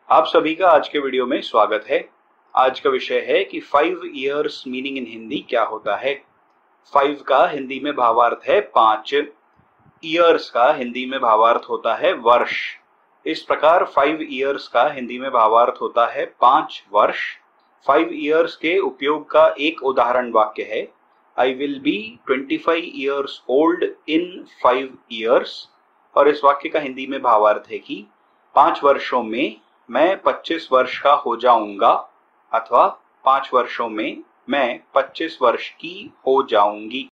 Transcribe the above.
आप सभी का आज के वीडियो में स्वागत है। आज का विषय है कि 5 इयर्स मीनिंग इन हिंदी क्या होता है। 5 का हिंदी में भावार्थ है 5, ईयर्स का हिंदी में भावार्थ होता है वर्ष। इस प्रकार 5 इयर्स का हिंदी में भावार्थ होता है 5 वर्ष। 5 इयर्स के उपयोग का एक उदाहरण वाक्य है, I will be 25 years old in 5 years. और इस वाक्य का हिंदी में भावार्थ है कि 5 वर्षों में मैं 25 वर्ष का हो जाऊंगा अथवा 5 वर्षों में मैं 25 वर्ष की हो जाऊंगी।